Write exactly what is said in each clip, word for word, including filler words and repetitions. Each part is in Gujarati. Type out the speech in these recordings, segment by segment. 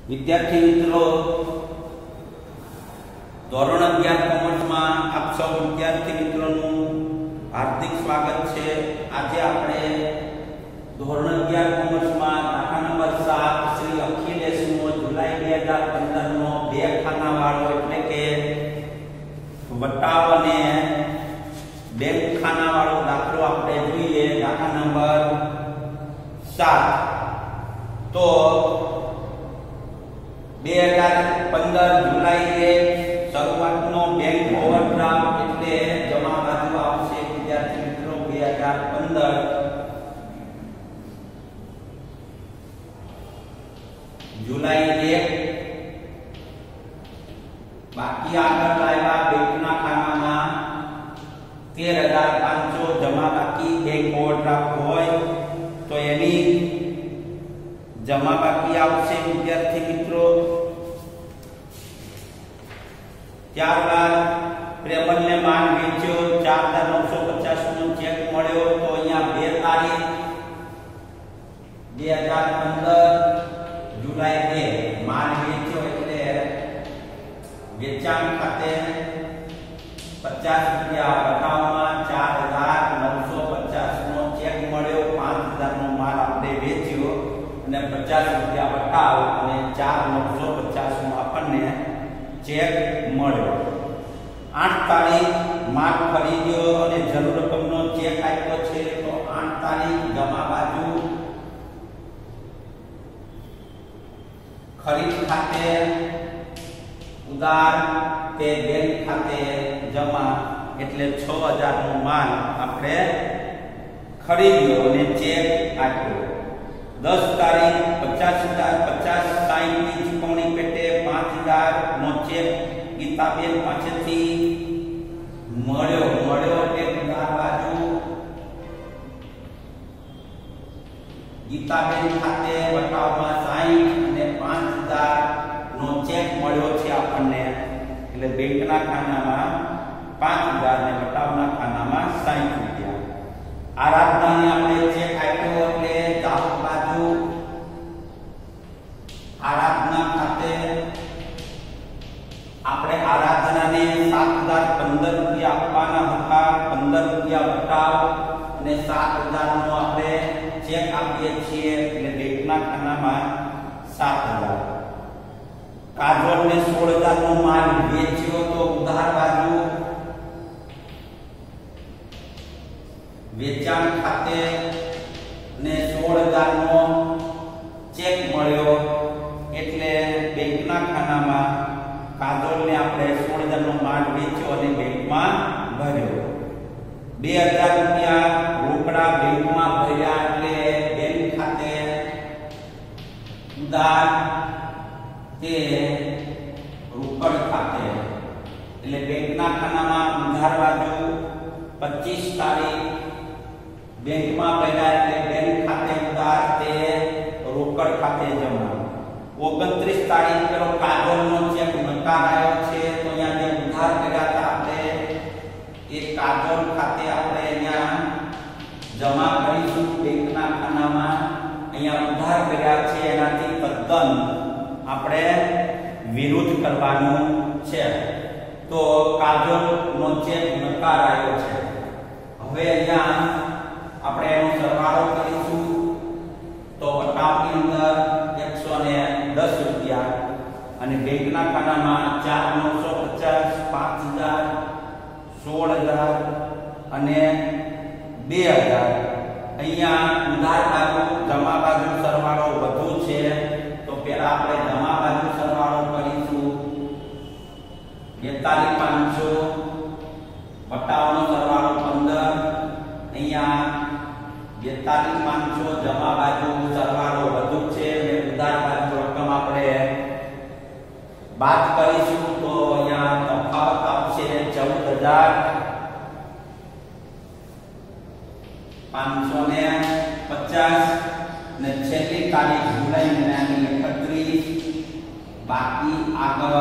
विद्यार्थी मित्रों धोरण अगियार कॉमर्स में आप सब विद्यार्थी मित्रों हार्दिक स्वागत है। आज आपणे धोरण अगियार कॉमर्स में दाखला नंबर सात श्री अखिलेश नो जुलाई दो हज़ार पंद्रह नो बे खाना वाळो एटले के वटाव ने बैंक खाना वाळो दाखलो आपणे जोईए। दाखला नंबर सात तो दो हज़ार पंद्रह जुलाई ए शुरुआतनो बैंक ओवरड्राफ्ट એટલે જમા બાજુ આવશે વિદ્યાર્થી મિત્રો दो हज़ार पंद्रह जुलाई एक बाकी આગળ લાવ્યા બેંકના ખાનામાં तेरह हज़ार पाँच सौ જમા બાકી बैंक ओवरड्राफ्ट હોય તો એની जमा बाकी आवशे विद्यार्थी मित्रों। त्यारबाद प्रेमल ने मान वेच्यो चार हज़ार नौ सौ पचास नो चेक मळ्यो तो अहींया बे तारीख दो हज़ार पंद्रह जुलाई बे मान वेच्यो એટલે વેચાણ ખાતે पचास रुपया वटावमां चार हज़ार नौ सौ पचास नो चेक मळ्यो पांच हज़ार नो माल आपणे वेच्यो ने पचास रुपया वटाव ने चार नौ सौ पचास नो आपने चेक मळ्यो। आठ तारीख माल खरीद्यो और जरूर रकम नो चेक आप्यो छे तो आठ तारीख जमा बाजू खरीद खाते उधार ते बैंक खाते जमा એટલે छह हज़ार नो माल आपणे खरीद्यो और चेक आप्यो। दस तारीख पचास हजार पचास साइट की चुकवणी पेटे पांच हजार नो चेक गीताबेन पासेथी मळ्यो मळ्यो એટલે ઉધાર बाजू गीताबेन खाते वटावमां साइट અને पांच हज़ार नो चेक मळ्यो छे आपणने એટલે બેંકના ખાનામાં पांच हज़ार ने वटावना खानाમાં साइट रुपया। आराधनाने આપણે ચેક આપ્યો એટલે જાવક બાજુ आराधना खाते આપણે आराधनाने सात हज़ार पंद्रह रुपया આપવાના હતા। पंद्रह रुपया વટાવ અને सात हज़ार નો આપણે ચેક આપીએ છીએ એટલે બેંકના ખાનામાં सात हज़ार। કાજોલ ને सोलह हज़ार નો માલ વેચ્યો તો ઉધાર બાજુ વેચાણ ખાતે ને सोलह हज़ार નો ચેક મળ્યો એટલે બેંકના ખાનામાં કાજોલને આપણે सोलह हज़ार નો માલ વેચ્યો અને બેંકમાં ભર્યો। दो हज़ार રૂપિયા રોકડા બેંકમાં ભર્યા એટલે બેંક ખાતે ઉધાર તે રોકડ ખાતે એટલે બેંકના ખાનામાં ઉધાર બાજુ पच्चीस तारीख बैंक में भर्या એટલે बैंक खाते उधार ते रोकड़ खाते जमा। उनतीस तारीख पेलो काजल नो चेक नकारायो छे तो अहींया जे उधार कर्या था आपणे ए काजल खाते आपणे अहींया जमा करीशुं बेंकना खानामां। अहींया उधार कर्या छे एनाथी तद्दन आपणे विरुद्ध करवानुं छे तो काजल नो चेक नकारायो छे। હવે અહીંયા આપણે એનો સરવાળો કરીશું તો વટાવની અંદર एक सौ दस રૂપિયા અને બેંકના ખાનામાં चार हज़ार नौ सौ पचास पांच हज़ार सोलह हज़ार અને दो हज़ार। અહીંયા ઉધાર બાજુ જમા બાજુ સરવાળો વધુ છે તો પહેલા આપણે જમા બાજુ સરવાળો કરીશું બેતાલીસ हज़ार पाँच सौ वटावनो सरवाळो पंद्रह अहींया बेतालीस हज़ार पाँच सौ जमा बाजू सरवाळो વધુ છે અને ઉધાર બાજુ રકમ આપણે બાદ કરીશું તો અહીંયા તફાવત આવશે चौदह हज़ार पाँच सौ पचास ને છેલ્લી તારીખ જુલાઈ મહિનાની એકત્રીસ બાકી આગળ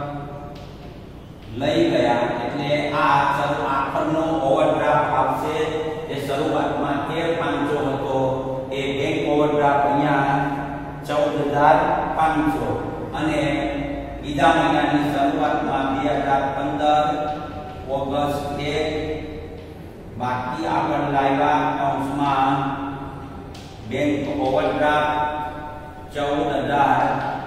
લઈ ગયા એટલે આ આખરનો ઓવરડ્રાફ્ટ આવશે। એ શરૂઆતમાં तेरह हज़ार पाँच सौ હતો એ બેંક ઓવરડ્રાફ્ટ અહીંયા चौदह हज़ार પાંચસો અને બીજા મહિનાની શરૂઆતમાં બે હજાર પંદર ઓગસ્ટ એક બાકી આગળ લાવ્યા કૌંસમાં બેંક ઓવરડ્રાફ્ટ ચૌદ હજાર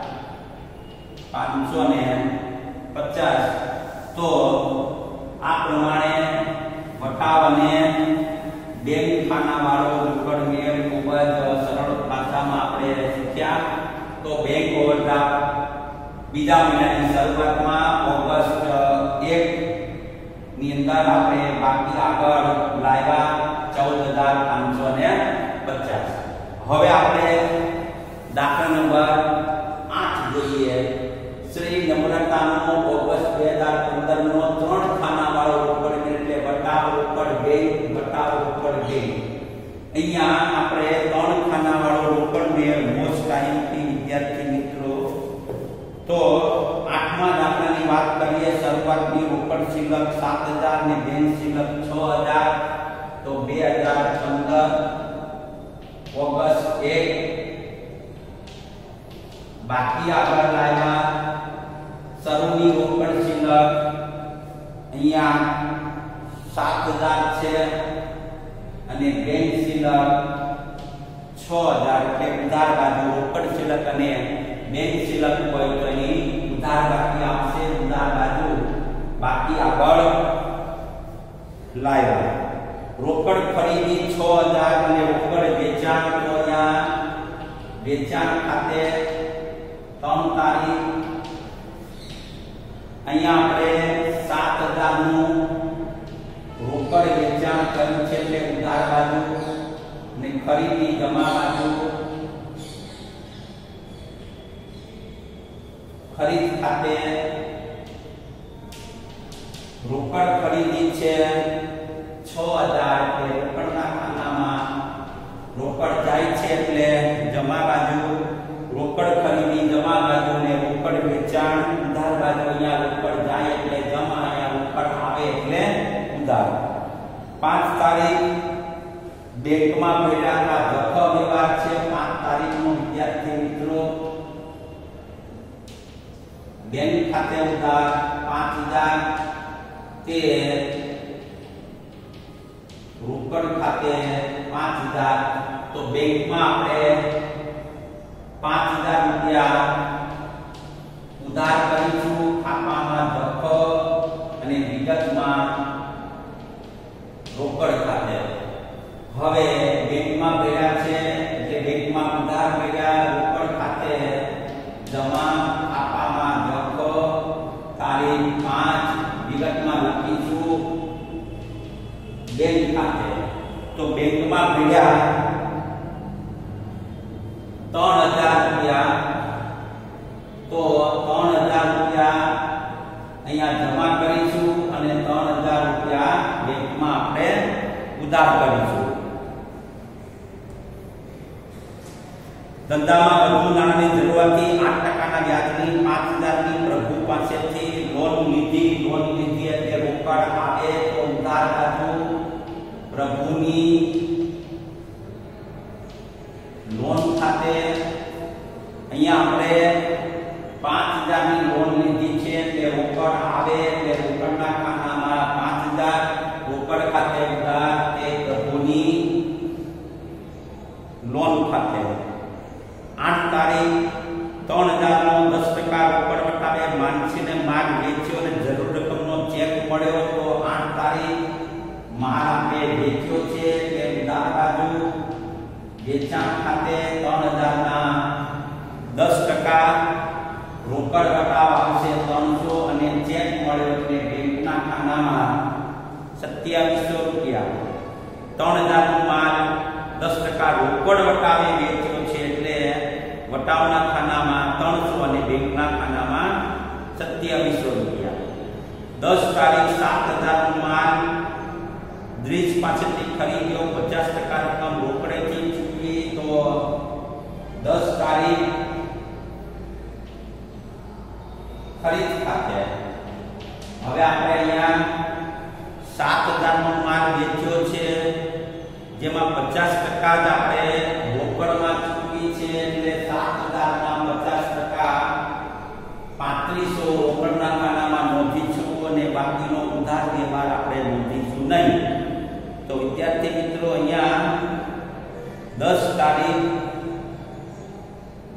પાંચસો ને પચાસ. તો આ પ્રમાણે વટાવ અને બેંક ખાનાવાળો રોકડ મેળ ખૂબ જ સરળ ભાષામાં આપણે શીખ્યા. તો બેંક ઓવરડ્રાફ્ટ બીજા મહિનાની શરૂઆતમાં ઓગસ્ટ એક ની અંદર આપણે બાકી આગળ લાવ્યા ચૌદ હજાર પાંચસો ને પચાસ. હવે આપણે દાખલા નંબર આઠ જોઈએ. શ્રી નમ્રતાનો ઓગસ્ટ બે હજાર પંદર નો ત્રણ ખાનાવાળો રોકડ મેળ એટલે વટાવ રોકડ બેંક વટાવ રોકડ બેંક. અહીંયા આપણે ત્રણ ખાનાવાળો રોકડ મેળ મોસ્ટ ટાઈમથી વિદ્યાર્થી મિત્રો. તો આઠમા દાખલાની વાત કરીએ. શરૂઆતની રોકડ શિલ્લક સાત હજાર ને બેંક શિલ્લક છ હજાર. તો બે હજાર પંદર ઓગસ્ટ એક બાકી આગળ લાવ્યા શરૂની રોકડ શિલ્લક અહીંયા સાત હજાર છે અને બેંક શિલ્લક છ હજાર એટલે ઉધાર બાજુ રોકડ શિલ્લક અને બેંક શિલ્લક હોય તો એની ઉધાર બાકી આવશે. ઉધાર બાજુ બાકી આગળ લાવ્યા રોકડ ખરીદી છ હજાર અને રોકડ વેચાણ તો અહીંયા વેચાણ ખાતે ત્રણ તારીખ અહીંયા આપણે સાત હજાર નું રોકડ વેચાણ કર્યું છે એટલે ઉધાર બાજુ અને ખરીદી જમા બાજુ. ખરીદ ખાતે રોકડ ખરીદી છે છ હજાર એટલે રોકડના ખાનામાં રોકડ જાય છે એટલે જમા બાજુ રોકડ ખરીદી જમા બાજુ ને રોકડ વેચાણ ઉધાર બાજુ. અહીંયા રોકડ જાય એટલે જમા, અહીંયા રોકડ આવે એટલે ઉધાર. પાંચ તારીખ બેંકમાં પડ્યા જથ્થો વ્યવહાર છે. પાંચ તારીખનો વિદ્યાર્થી મિત્રો બેંક ખાતે ઉધાર પાંચ હજાર તે રોકડ ખાતે પાંચ હજાર. તો બેંકમાં આપણે પાંચ હજાર રૂપિયા ઉધાર કરીશું ખાતામાં જથ્થો અને વિગતમાં રોકડ ખાતે. હવે બેંકમાં ભર્યા છે એટલે બેંકમાં ઉધાર ભર્યા રોકડ ખાતે જમા ખાતામાં જથ્થો તારીખ પાંચ વિગતમાં લખીશું બેંક ખાતે. તો બેંકમાં ભર્યા ત્રણ હજાર રૂપિયા. તો ત્રણ હજાર રૂપિયા અહીંયા જમા કરીશું અને ત્રણ હજાર રૂપિયા બેંકમાં આપણે ઉધાર કરીશું. ધંધામાં વધુ નાણાંની જરૂરિયાતથી આઠ ટકાના વ્યાજની પાંચ હજારની પ્રભુ પાસેથી લોન લીધી. લોન લીધી એટલે રોકડ આવે તો ઉધાર બાજુ પ્રભુની લોન ખાતે અહીંયા આપણે પાંચ હજાર ની લોન લીધી છે એટલે રોકડ આવે એટલે રોકડના ખાનામાં પાંચ હજાર રોકડ ખાતે ઉધાર તે પ્રભુની લોન ખાતે. આઠ તારીખ ત્રણ હજાર નો દસ ટકા રોકડ વટાવે માનસીને માલ વેચ્યો અને જરૂર રકમનો ચેક મળ્યો. તો આઠ તારીખ માલ આપણે વેચ્યો છે એટલે ઉધાર બાજુ વેચાણ ખાતે ત્રણ હજાર ના દસ ટકા રોકડ વટાવ આવશે ત્રણસો અને ચેક મળ્યો એટલે બેંકના ખાનામાં સત્યાવીસો રૂપિયા. ત્રણ હજાર નો માલ દસ ટકા રોકડ વટાવે વેચ્યો છે એટલે વટાવના ખાનામાં ત્રણસો અને બેંકના ખાનામાં સત્યાવીસો રૂપિયા. દસ તારીખ સાત હજાર નો માલ દ્રિજ પાસેથી ખરીદ્યો પચાસ ટકા રકમ રોકડેથી ચૂકવી. તો દસ તારીખ ખરીદ ખાતે હવે આપણે અહીંયા સાત હજાર નો માલ વેચ્યો છે જેમાં પચાસ ટકા જ આપણે રોકડમાં ચૂકવી છે એટલે સાત હજાર ના પચાસ ટકા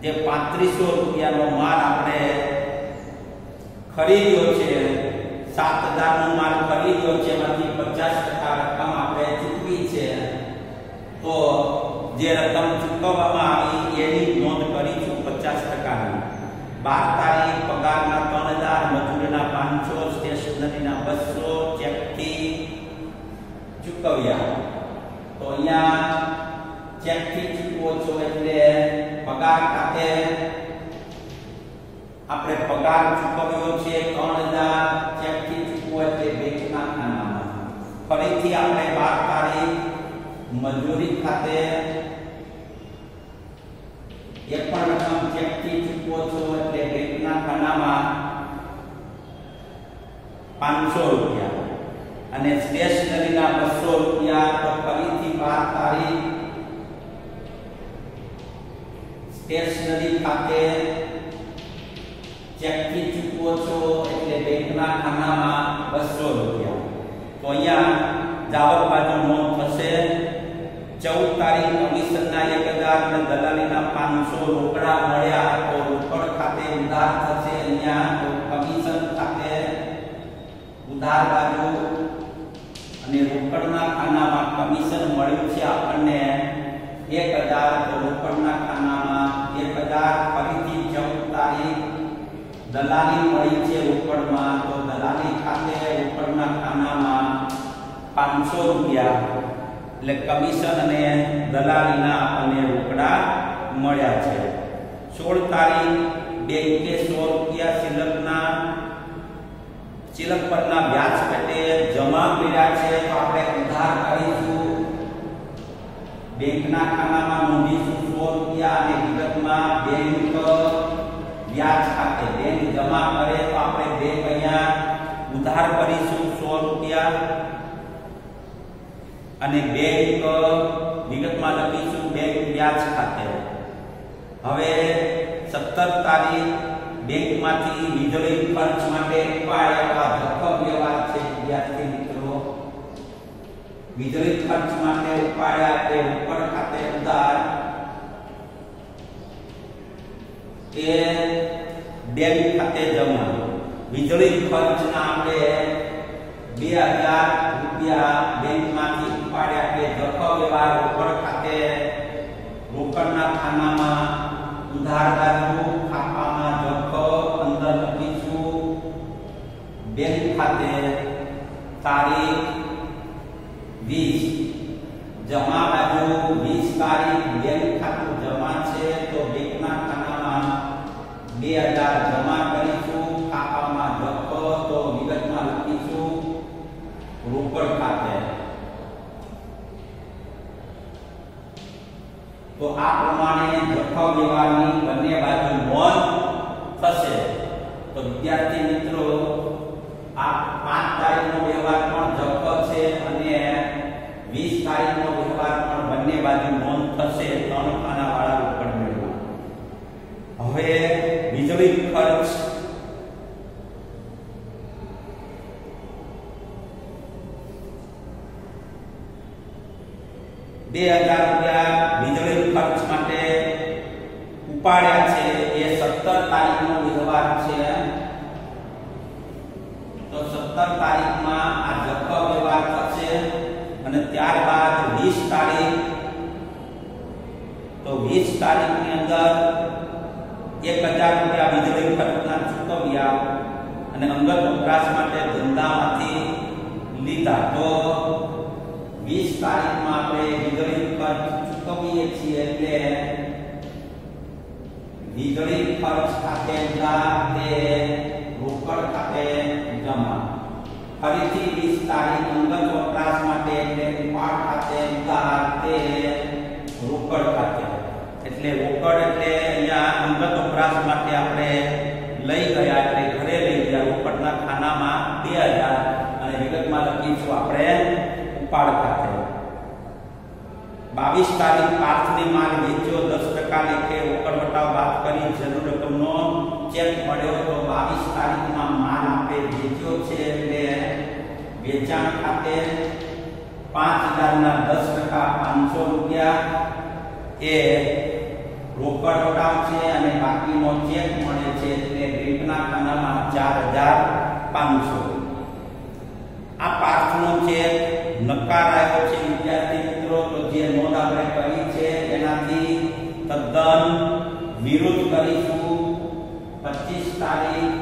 જે પાંત્રીસો રૂપિયાનો માલ આપણે ખરીદ્યો છે, સાત હજાર નો માલ ખરીદ્યો છે, એમાંથી પચાસ ટકા રકમ આપણે ચૂકવી છે, તો જે રકમ ચૂકવવામાં આવી એની નોંધ કરીશું પચાસ ટકાની. બાર તારીખ પગારના ત્રણ હજાર, મજૂરીના પાંચસો, સ્ટેશનરીના બસો ચેકથી ચૂકવ્યા. તો અહીંયા ચેકથી ચૂકવો છો એટલે પગાર ખાતે આપણે પગાર ચૂકવ્યો છે ત્રણ હજાર, ચેકથી ચૂકવો એટલે બેંકના ખાનામાં. ફરીથી આપણે બાર તારીખ મજૂરી ખાતે એ પણ રકમ ચેકથી ચૂકવો છો એટલે બેંકના ખાનામાં પાંચસો રૂપિયા અને સ્ટેશનરીના બસો રૂપિયા. તો ફરીથી બાર તારીખ સ્ટેશનરી ખાતે ચેકથી ચૂકવો છો એટલે બેંકના ખાનામાં બસો રૂપિયા. તો અહીંયા જાવક બાજુ નોંધ થશે. ચૌદ તારીખ કમિશનના એક હજાર અને દલાલીના પાંચસો રોકડા મળ્યા, તો રોકડ ખાતે ઉધાર થશે. અહીંયા તો કમિશન ખાતે ઉધાર બાજુ અને રોકડના ખાનામાં કમિશન મળ્યું છે આપણને એક હજાર, તો રોકડના ખાનામાં એક હજાર. ફરીથી ચૌદ તારીખ દલાલી મળી છે રોકડમાં, તો દલાલી ખાતે રોકડના ખાનામાં પાંચસો રૂપિયા એટલે કમિશન અને દલાલીના આપણને રોકડા મળ્યા છે. સોળ તારીખ બેંકે સો રૂપિયા સિલકના સિલક પરના વ્યાજ પેટે જમા કર્યા છે, તો આપણે ઉધાર કરીશું. બેંકના ખાનામાં નોંધીશું સો રૂપિયા અને વિગતમાં બેંક વ્યાજ ખાતે બેંક જમા કરે, તો આપણે બેંક અહીંયા ઉધાર કરીશું સો રૂપિયા અને બેંક વિગતમાં લખીશું બેંક વ્યાજ ખાતે. હવે સત્તર તારીખ બેંકમાંથી વીજળી ખર્ચ માટે ઉપાડેલા રકમ વ્યવહાર છે વિદ્યાર્થી મિત્રો. વીજળી ખર્ચ માટે ઉપાડ્યા તે રોકડ ખાતે ઉધાર એ બેંક ખાતે જમા. વીજળી ખર્ચના આપણે બે હજાર રૂપિયા બેંકમાંથી ઉપાડ્યા કે રકમ વ્યવહાર રોકડ ખાતે રોકડના ખાનામાં ઉધાર બાજુ ખાતામાં જખો અંદર લખીશું. બેંક ખાતે તારીખ વીસ, જમા બાજુ વીસ તારીખ બેંક ખાતું જમા છે, તો બેંકના ખાનામાં બે હજાર જમા કરીશું. ખાતામાં જખો તો વિગતમાં લખીશું રોકડ ખાતે. તો આ પ્રમાણે જખમ વ્યવહારની બંને બાજુ નોંધ થશે. તો વિદ્યાર્થી મિત્રો આ પાંચ તારીખનો વ્યવહાર પણ જખમ છે અને વીસ તારીખનો વ્યવહાર પણ બંને બાજુ નોંધ થશે. ત્રણ ખાના વાળા રોકડ મેળવવા. હવે વીજળી ખર્ચ બે હજાર રૂપિયા વીજળી ખર્ચ માટે ઉપાડ્યા છે, એ સત્તર તારીખનો વ્યવહાર છે. તો સત્તર તારીખમાં આ જખમ વ્યવહાર થશે અને ત્યારબાદ વીસ તારીખ, તો વીસ તારીખની અંદર એક હજાર રૂપિયા વીજળી ખર્ચના ચૂકવ્યા અને અંગત વપરાશ માટે ધંધામાંથી લીધા. તો વીસ તારીખમાં આપણે વીજળી ખર્ચ ચૂકવીએ છીએ એટલે વીજળી ખર્ચ ખાતે તે રોકડ ખાતે જમા. ફરીથી વીસ તારીખ અંગત વપરાશ માટે એટલે ઉપાડ ખાતે ઉધાર તે રોકડ ખાતે. એટલે રોકડ એટલે અહીંયા અંગત વપરાશ માટે આપણે લઈ ગયા એટલે ઘરે લઈ ગયા રોકડના ખાનામાં બે હજાર અને વિગતમાં લખીશું આપણે ઉપાડ ખાતે. બાવીસ તારીખ પાર્થની માલ વેચ્યો દસ ટકા લેખે રોકડ વટાવ બાદ કરી જરૂર રકમનો ચેક મળ્યો. તો બાવીસ તારીખમાં માલ આપણે વેચ્યો છે એટલે વેચાણ ખાતે પાંચ હજાર ના દસ ટકા પાંચસો રૂપિયા એ રોકડ વટાવશે અને બાકીનો ચેક મળે છે એટલે બેંકના ખાનામાં ચાર હજાર પાંચસો. આ પાર્થનો ચેક નકાર આવ્યો છે વિદ્યાર્થી મિત્રો. તો જે નોંધ આપણે કરી છે એનાથી તદ્દન વિરુદ્ધ કરીશું. પચીસ તારીખ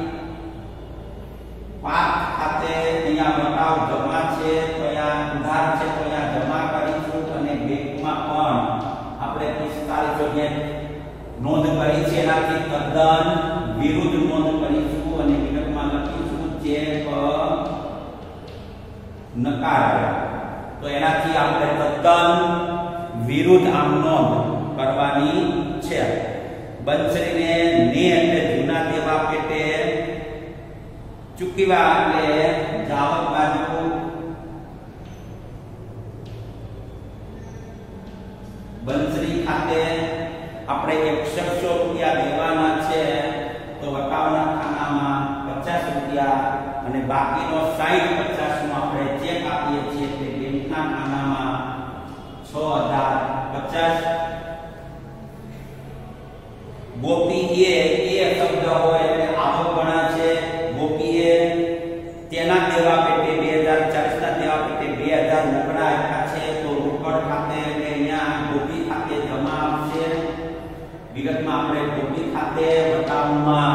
પાર્થ ખાતે અહીંયા વટાવ જમા છે તો અહીંયા ઉધાર છે તો અહીંયા જમા કરીશું અને બેંકમાં પણ આપણે પિસ્તાલીસો જે નોંધ કરી છે એનાથી તદ્દન વિરુદ્ધ નોંધ કરીશું અને વિગતમાં લખીશું ચેક નકાર. તો એનાથી આપણે તદ્દન વિરુદ્ધ આમ નોંધ કરવાની છે. બંસરીને ને એટલે જૂના દેવા પેટે ચૂકવ્યા એટલે જાવક બાજુ બંસરી ખાતે આપણે એકસો રૂપિયા દેવાના છે તો વટાવના ખાનામાં પચાસ રૂપિયા અને બાકીનો સાઠ પચાસ નો આપણે ચેક આપીએ છીએ એટલે બેંકના ખાનામાં છ હજાર પચાસ. ગોપી એ એ શબ્દ હોય એટલે આવક ગણા છે. ગોપીએ તેના દેવા પેટે બે હજાર ચાલીસ ના દેવા પેટે બે હજાર રોકડા આપ્યા છે તો રોકડ ખાતે એટલે અહીંયા ગોપી ખાતે જમા આવશે. વિગતમાં આપણે ગોપી ખાતે વટાવમાં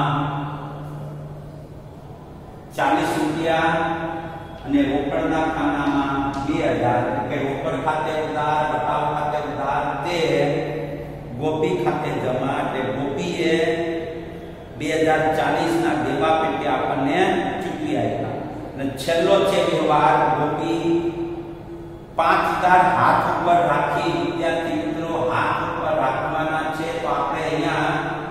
ચાલીસ રૂપિયા અને રોકડના ખાનામાં બે હજાર એટલે રોકડ ખાતે ઉધાર વટાવ ખાતે ઉધાર તે ગોપી ખાતે જમા એટલે ગોપીએ બે હજાર ચાલીસ ના દેવા પેટે આપણને ચૂકવી આપ્યા. અને છેલ્લો છે વ્યવહાર ગોપી પાંચ હજાર હાથ ઉપર રાખી. વિદ્યાર્થી મિત્રો હાથ ઉપર રાખવાના છે તો આપણે અહીંયા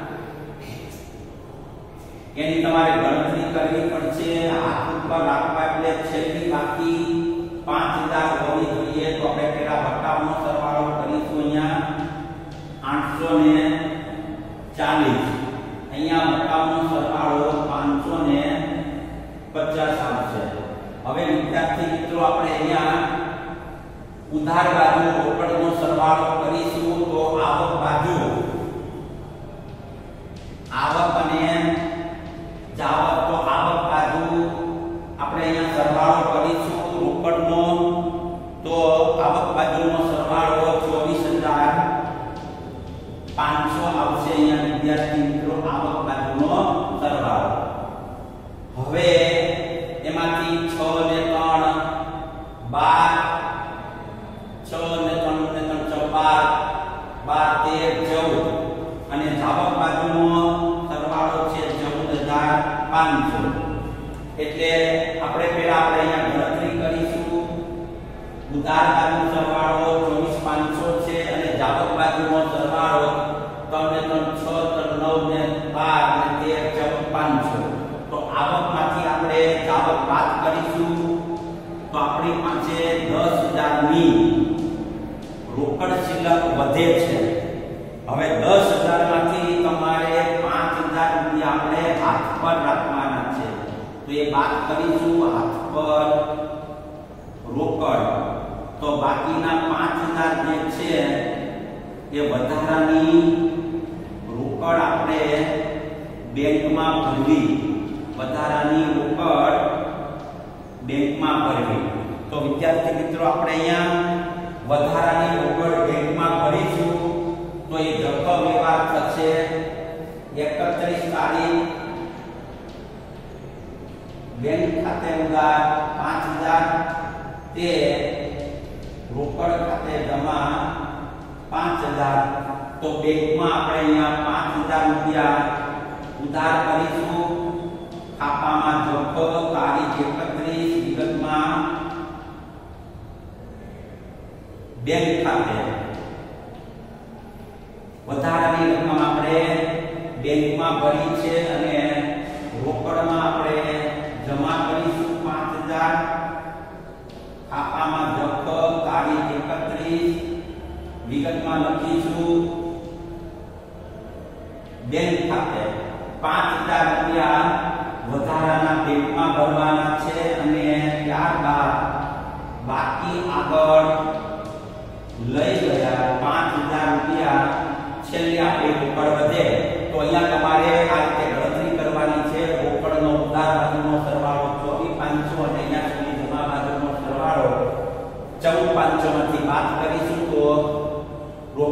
એની તમારે ગણતરી કરવી પડશે. હાથ ઉપર રાખવા એટલે છેલ્લી બાકી પાંચ હજાર હોવી જોઈએ તો આપણે પેલા વટાવનો સરવાળો કરીશું. અહીંયા આઠસો ને ચાલીસ અહીંયા વટાવનો સરવાળો પાંચસો ને પચાસ આવશે. હવે વિદ્યાર્થી મિત્રો આપણે અહીંયા ઉધાર બાજુ રોકડનો સરવાળો કરીશું તો આવક બાજુ આવક અને જાવક તો આવક બાજુ આપણે અહીંયા સરવાળો કરીશું રોકડનો તો આવક બાજુનો સરવાળો ચોવીસ હજાર પાંચસો આવશે. અહીંયા વિદ્યાર્થી મિત્રો આવક બાજુનો સરવાળો. હવે એમાંથી છ ને ત્રણ બાર, છ ને ત્રણ ને ત્રણ છ બાર, બાર તેર ચૌદ અને જાવક બાજુનો સરવાળો છે ચૌદ હજાર પાંચસો. એટલે આપણે પેલા આપણે અહીંયા ગણતરી કરીશું. ઉધાર બાજુ સરવાળો ચોવીસ પાંચસો છે અને જાવક બાજુનો સરવાળો ત્રણ ને ત્રણ છ, ત્રણ નવ ને બાર ને તેર ચૌદ પાંચસો. તો આવકમાંથી આપણે જાવક બાદ કરીશું તો આપણી પાસે દસ હજાર ની રોકડ શિલ્લક વધે છે. હવે દસ હજાર માંથી તમારે પાંચ હજાર રૂપિયા આપણે હાથ પર રાખવાના છે તો એ બાદ કરીશું હાથ પર રોકડ. તો બાકીના પાંચ હજાર જે છે એ વધારાની રોકડ આપણે બેંકમાં ભરવી. વધારાની રોકડ બેંકમાં ભરવી. તો વિદ્યાર્થી મિત્રો આપણે અહીંયા વધારાની રોકડ બેંકમાં ભરીશું તો એ રકમ વ્યવહાર થશે એકત્રીસ તારીખ બેંક ખાતે ઉધાર પાંચ હજાર તે રોકડ ખાતે જમા પાંચ હજાર. તો બેંકમાં આપણે અહીંયા પાંચ હજાર રૂપિયા ઉધાર કરીશું. ખાતામાં જોખો તારીખ એકત્રીસ વિગતમાં બેંક ખાતે વધારાની રકમ આપણે બેંકમાં ભરી છે અને રોકડમાં આપણે જમા કરીશું પાંચ હજાર. ખાતામાં જોખો તારીખ એકત્રીસ વિગતમાં લખીશું બેંક ખાતે પાંચ હજાર રૂપિયા વધારાના બેંકમાં ભરવાના છે અને ત્યારબાદ બાકી આગળ લઈ ગયા પાંચ હજાર રૂપિયા છેલ્લે આપણે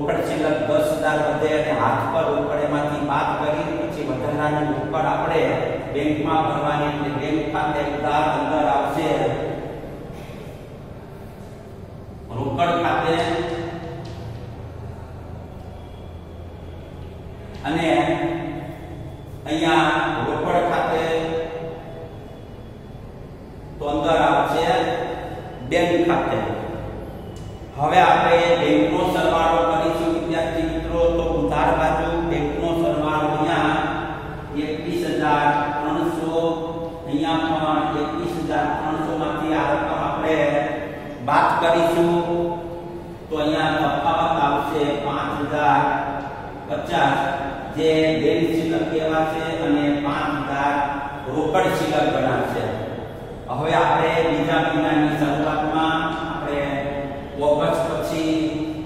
રોકડ શિલ્લક દસ હજાર વધે અને હાથ પર રોકડ એમાંથી બાદ કરી પછી વધારાની રોકડ આપણે બેંકમાં ભરવાની એટલે બેંક ખાતે ઉધાર અંદર આવશે રોકડ ખાતે અને અહીંયા રોકડ ખાતે તો અંદર આવશે બેંક ખાતે। હવે આપણે બેંકનો સરવાળો કરીશું વિદ્યાર્થી મિત્રો। તો ઉધાર બાજુ બેંકનો સરવાળો અહીંયા એકવીસ હજાર ત્રણસો અહીંયા પણ એકવીસ હજાર ત્રણસો માંથી આ રકમ આપણે બાદ કરીશું તો અહીંયા તફાવત આવશે પાંચ હજાર પચાસ જે બેંક શિલ્લક કહેવાશે અને પાંચ હજાર રોકડ શિલ્લક ગણાશે। હવે આપણે બીજા મહિનાની શરૂઆતમાં આપણે ઓગસ્ટ પછી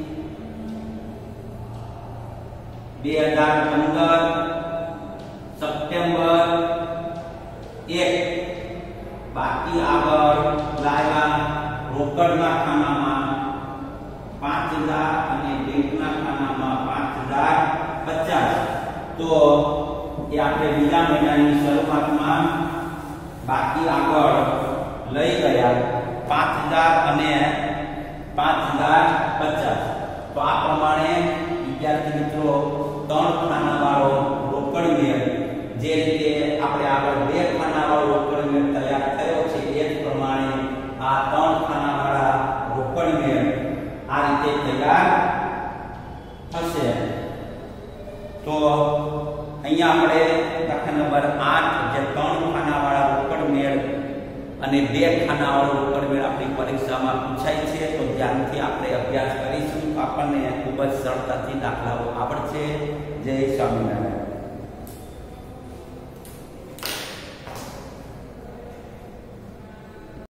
બે હજાર પંદર સપ્ટેમ્બર એક બાકી આગળ લાવ્યા રોકડના ખાનામાં પાંચ હજાર અને બેંકના ખાનામાં પાંચ હજાર પચાસ। તો એ આપણે બીજા મહિનાની શરૂઆતમાં બાકી આગળ લઈ ગયા પાંચ હજાર અને પાંચ હજાર પચાસ। તો આ પ્રમાણે વિદ્યાર્થી મિત્રો ત્રણ ખાનાવાળો રોકડ મેળ જે રીતે આપણે આગળ બે ખાનાવાળો રોકડ મેળ તૈયાર થયો છે એ જ પ્રમાણે આ ત્રણ ખાનાવાળા રોકડ મેળ આ રીતે તૈયાર થશે। તો અહીંયા આપણે દાખલા નંબર આઠ જે ત્રણ ખાનાવાળા રોકડ મેળ અને બે ખાનાવાળો રોકડ મેળ આપણી પરીક્ષામાં પૂછાય છે તો ધ્યાનથી આપણે અભ્યાસ કરીશું તો આપણને ખૂબ જ સરળતાથી દાખલાઓ આવડશે। જય સ્વામિનારાયણ।